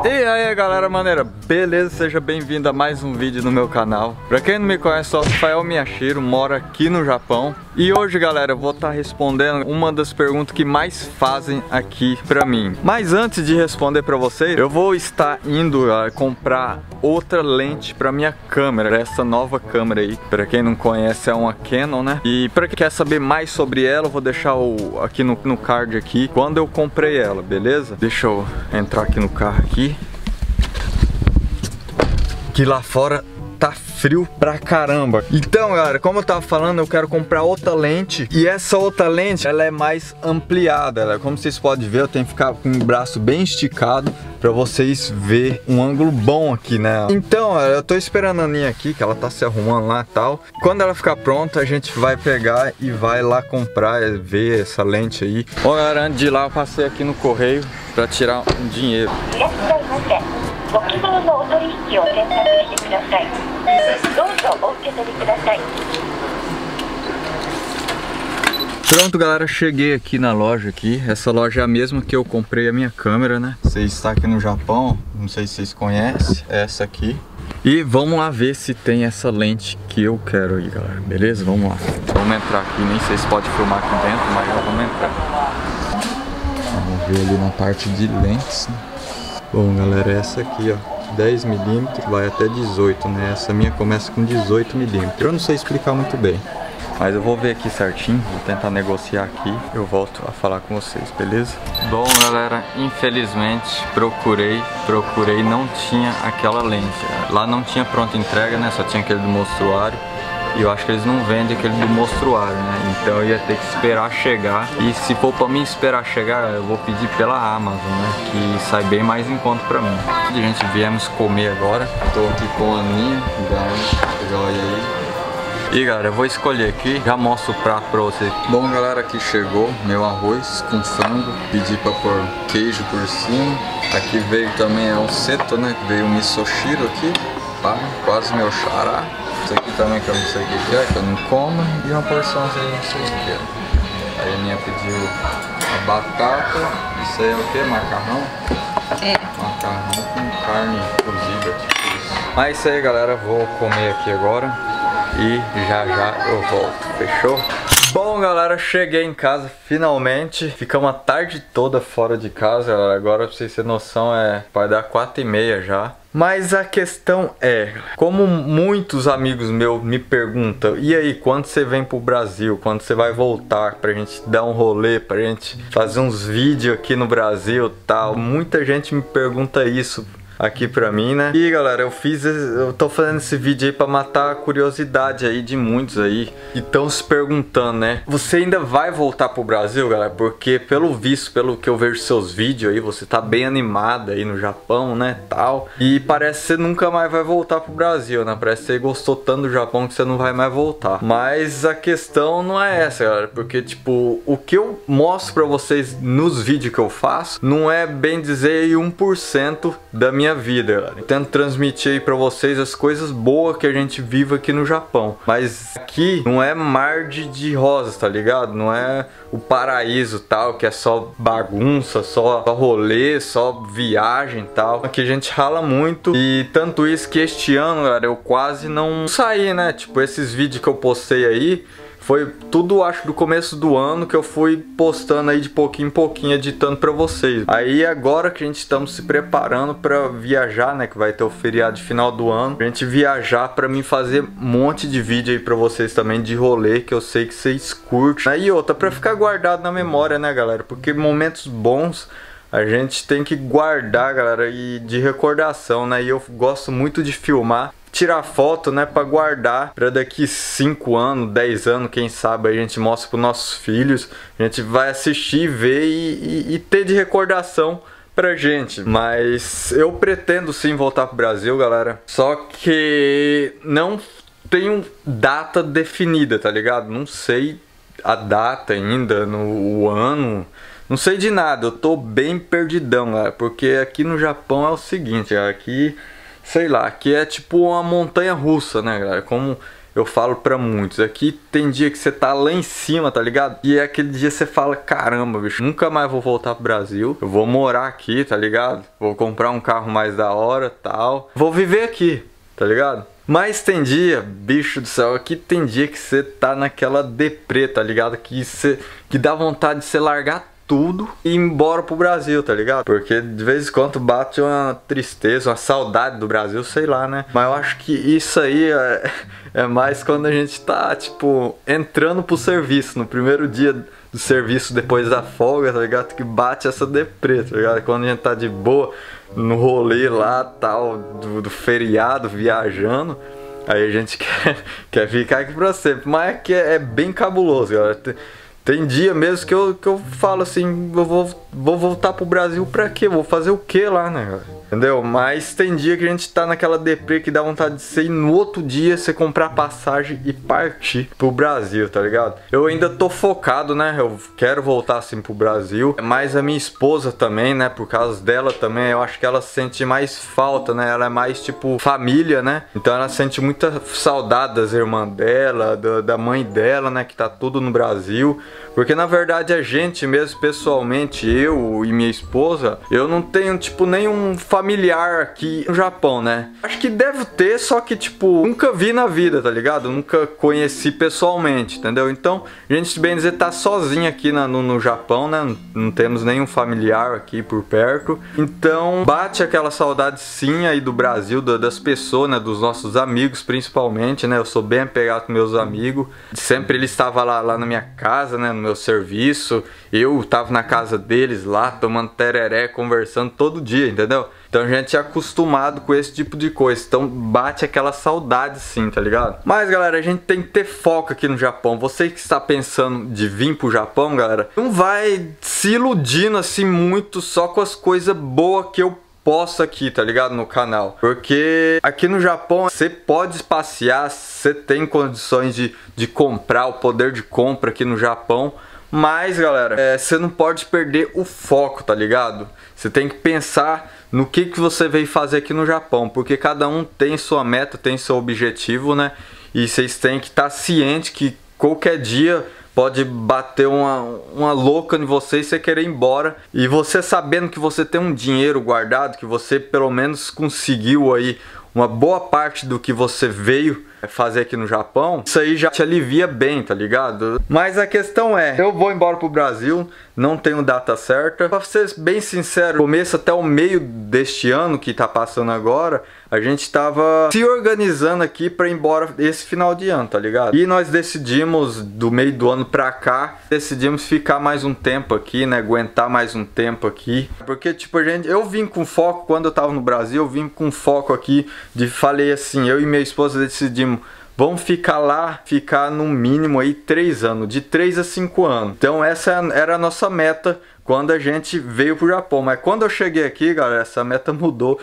E aí galera maneira, beleza? Seja bem-vindo a mais um vídeo no meu canal. Pra quem não me conhece, sou Rafael Miyashiro, moro aqui no Japão. E hoje galera, eu vou estar respondendo uma das perguntas que mais fazem aqui pra mim. Mas antes de responder pra vocês, eu vou estar indo comprar outra lente pra minha câmera, essa nova câmera aí. Pra quem não conhece, é uma Canon, né? E pra quem quer saber mais sobre ela, eu vou deixar aqui no card aqui quando eu comprei ela, beleza? Deixa eu entrar aqui no carro aqui, que lá fora tá frio pra caramba. Então galera, como eu tava falando, eu quero comprar outra lente. E essa outra lente, ela é mais ampliada. Como vocês podem ver, eu tenho que ficar com o braço bem esticado pra vocês verem um ângulo bom aqui, né? Então, eu tô esperando a Aninha aqui, que ela tá se arrumando lá e tal. Quando ela ficar pronta, a gente vai pegar e vai lá comprar, ver essa lente aí. Bom galera, antes de ir lá, eu passei aqui no correio pra tirar um dinheiro. Pronto galera, cheguei aqui na loja aqui. Essa loja é a mesma que eu comprei a minha câmera, né? Você está aqui no Japão, não sei se vocês conhecem, é essa aqui. E vamos lá ver se tem essa lente que eu quero aí galera, beleza? Vamos lá. Vamos entrar aqui, nem sei se pode filmar aqui dentro, mas já vamos entrar. Vamos ver ali na parte de lentes, né? Bom galera, essa aqui ó, 10mm, vai até 18, né? Essa minha começa com 18mm. Eu não sei explicar muito bem, mas eu vou ver aqui certinho, vou tentar negociar aqui. Eu volto a falar com vocês, beleza? Bom galera, infelizmente procurei, não tinha aquela lente. Lá não tinha pronta entrega, né? Só tinha aquele do mostruário. E eu acho que eles não vendem aquele do mostruário, né? Então eu ia ter que esperar chegar. E se for pra mim esperar chegar, eu vou pedir pela Amazon, né? Que sai bem mais em conta pra mim. A gente viemos comer agora. Tô aqui com a Aninha, olha aí. E galera, eu vou escolher aqui, já mostro o prato pra vocês. Bom galera, aqui chegou meu arroz com frango. Pedi pra pôr queijo por cima. Aqui veio também um seto, né? Veio um misoshiro aqui, pá, quase meu xará. Isso aqui também que eu não sei o que é, que eu não como. E uma porçãozinha, não sei o que é. Aí a minha pediu a batata. Isso aí é o que? Macarrão? É. Macarrão com carne cozida, tipo isso. Mas isso aí galera, vou comer aqui agora. E já eu volto, fechou? Bom galera, cheguei em casa finalmente. Ficamos a tarde toda fora de casa, galera. Agora pra vocês terem noção, vai dar 4h30 já. Mas a questão é, como muitos amigos meus me perguntam, e aí, quando você vem pro Brasil? Quando você vai voltar pra gente dar um rolê, pra gente fazer uns vídeos aqui no Brasil e tal? Muita gente me pergunta isso aqui pra mim, né? E galera, eu tô fazendo esse vídeo aí pra matar a curiosidade aí de muitos aí que estão se perguntando, né? Você ainda vai voltar pro Brasil, galera? Porque pelo visto, pelo que eu vejo seus vídeos aí, você tá bem animada aí no Japão, né? Tal. E parece que você nunca mais vai voltar pro Brasil, né? Parece que você gostou tanto do Japão que você não vai mais voltar. Mas a questão não é essa, galera. Porque, tipo, o que eu mostro pra vocês nos vídeos que eu faço não é, bem dizer, 1% da minha vida, galera. Eu tento transmitir aí pra vocês as coisas boas que a gente vive aqui no Japão. Mas aqui não é mar de rosas, tá ligado? Não é o paraíso tal, que é só bagunça, só rolê, só viagem e tal. Aqui a gente rala muito. E tanto isso que este ano, galera, eu quase não saí, né? Tipo, esses vídeos que eu postei aí foi tudo, acho, do começo do ano que eu fui postando aí de pouquinho em pouquinho, editando pra vocês. Aí agora que a gente estamos se preparando pra viajar, né, que vai ter o feriado de final do ano, pra gente viajar, pra mim fazer um monte de vídeo aí pra vocês também de rolê, que eu sei que vocês curtem. Aí outra, pra ficar guardado na memória, né, galera, porque momentos bons a gente tem que guardar, galera, e de recordação, né, e eu gosto muito de filmar, tirar foto, né, pra guardar, pra daqui 5 anos, 10 anos, quem sabe a gente mostra pros nossos filhos, a gente vai assistir, ver e ter de recordação pra gente. Mas eu pretendo sim voltar pro Brasil, galera, só que não tenho data definida, tá ligado? Não sei a data ainda, o ano, não sei de nada, eu tô bem perdidão, galera, porque aqui no Japão é o seguinte, aqui sei lá, aqui é tipo uma montanha russa, né, galera? Como eu falo pra muitos, aqui tem dia que você tá lá em cima, tá ligado? E é aquele dia que você fala, caramba, bicho, nunca mais vou voltar pro Brasil, eu vou morar aqui, tá ligado? Vou comprar um carro mais da hora, tal, vou viver aqui, tá ligado? Mas tem dia, bicho do céu, aqui tem dia que você tá naquela deprê, tá ligado? Que dá vontade de você largar tudo e ir embora pro Brasil, tá ligado? Porque de vez em quando bate uma tristeza, uma saudade do Brasil, sei lá, né? Mas eu acho que isso aí é mais quando a gente tá, tipo, entrando pro serviço, no primeiro dia do serviço depois da folga, tá ligado? Que bate essa deprê, tá ligado? Quando a gente tá de boa no rolê lá, tal, do feriado, viajando, aí a gente quer ficar aqui pra sempre. Mas é que é bem cabuloso, galera. Tem dia mesmo que eu falo assim, eu vou voltar pro Brasil pra quê? Vou fazer o que lá, né, galera? Entendeu? Mas tem dia que a gente tá naquela deprê que dá vontade de ser e no outro dia você comprar passagem e partir pro Brasil, tá ligado? Eu ainda tô focado, né? Eu quero voltar assim pro Brasil. Mas a minha esposa também, né? Por causa dela também, eu acho que ela sente mais falta, né? Ela é mais tipo família, né? Então ela sente muita saudade das irmãs dela, da mãe dela, né? Que tá tudo no Brasil. Porque na verdade a gente mesmo, pessoalmente, eu e minha esposa, eu não tenho tipo nenhum familiar aqui no Japão, né? Acho que deve ter, só que tipo, nunca vi na vida, tá ligado? Nunca conheci pessoalmente, entendeu? Então, a gente bem dizer, tá sozinho aqui no Japão, né? Não temos nenhum familiar aqui por perto. Então, bate aquela saudade sim aí do Brasil, das pessoas, né? Dos nossos amigos principalmente, né? Eu sou bem apegado com meus amigos. Sempre eles estavam lá na minha casa, né? No meu serviço, eu tava na casa deles lá, tomando tereré, conversando todo dia, entendeu? Então a gente é acostumado com esse tipo de coisa, então bate aquela saudade sim, tá ligado? Mas galera, a gente tem que ter foco aqui no Japão. Você que está pensando de vir pro Japão, galera, não vai se iludindo assim muito só com as coisas boas que eu posto aqui, tá ligado? No canal. Porque aqui no Japão você pode passear, você tem condições de comprar, o poder de compra aqui no Japão. Mas galera, você não pode perder o foco, tá ligado? Você tem que pensar no que você veio fazer aqui no Japão. Porque cada um tem sua meta, tem seu objetivo, né? E vocês têm que estar cientes que qualquer dia pode bater uma louca em você e você querer ir embora. E você sabendo que você tem um dinheiro guardado, que você pelo menos conseguiu aí uma boa parte do que você veio fazer aqui no Japão, isso aí já te alivia bem, tá ligado? Mas a questão é, eu vou embora pro Brasil, não tenho data certa. Pra ser bem sincero, começo até o meio deste ano que tá passando agora, a gente tava se organizando aqui pra ir embora esse final de ano, tá ligado? E nós decidimos, do meio do ano pra cá, decidimos ficar mais um tempo aqui, né? Aguentar mais um tempo aqui. Porque, tipo, eu vim com foco, quando eu tava no Brasil, eu vim com foco aqui, falei assim, eu e minha esposa decidimos, vamos ficar lá, ficar no mínimo aí 3 anos, de 3 a 5 anos. Então essa era a nossa meta quando a gente veio pro Japão. Mas quando eu cheguei aqui, galera, essa meta mudou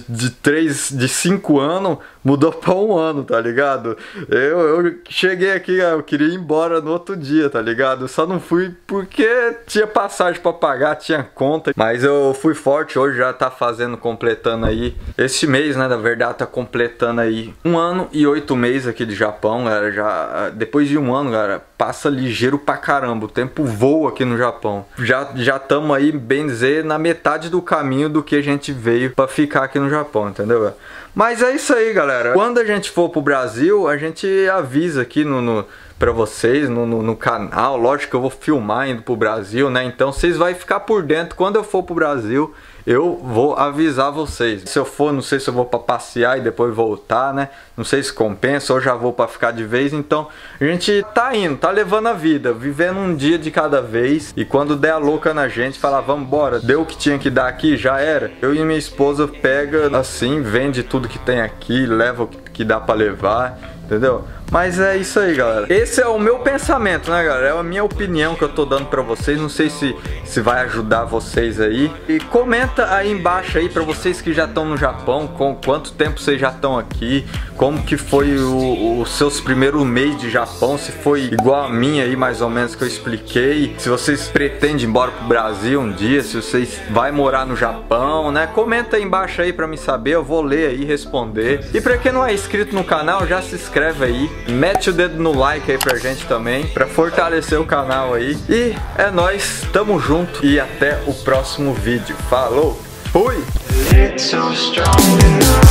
de 5 anos, mudou para 1 ano, tá ligado? Eu cheguei aqui, eu queria ir embora no outro dia, tá ligado? Eu só não fui porque tinha passagem para pagar, tinha conta. Mas eu fui forte, hoje já tá completando aí, este mês, né, na verdade, tá completando aí 1 ano e 8 meses aqui de Japão, galera. Já, depois de 1 ano, galera, passa ligeiro pra caramba, o tempo voa aqui no Japão. Já estamos aí, bem dizer, na metade do caminho do que a gente veio pra ficar aqui no Japão, entendeu? Mas é isso aí, galera. Quando a gente for pro Brasil, a gente avisa aqui pra vocês no canal. Lógico que eu vou filmar indo pro Brasil, né? Então vocês vão ficar por dentro. Quando eu for pro Brasil, eu vou avisar vocês. Se eu for, não sei se eu vou pra passear e depois voltar, né? Não sei se compensa, ou já vou pra ficar de vez. Então a gente tá indo, tá levando a vida, vivendo um dia de cada vez. E quando der a louca na gente, falar, vamos embora, deu o que tinha que dar aqui, já era. Eu e minha esposa pega assim, vende tudo que tem aqui, leva o que dá pra levar, entendeu? Mas é isso aí, galera. Esse é o meu pensamento, né, galera? É a minha opinião que eu tô dando pra vocês. Não sei se vai ajudar vocês aí. E comenta aí embaixo aí pra vocês que já estão no Japão, com quanto tempo vocês já estão aqui, como que foi os seus primeiros meses de Japão, se foi igual a mim aí, mais ou menos, que eu expliquei. Se vocês pretendem ir embora pro Brasil um dia, se vocês vai morar no Japão, né? Comenta aí embaixo aí pra me saber, eu vou ler aí e responder. E pra quem não é inscrito no canal, já se inscreve aí. mete o dedo no like aí pra gente também, pra fortalecer o canal aí. E é nóis, tamo junto e até o próximo vídeo. Falou, fui!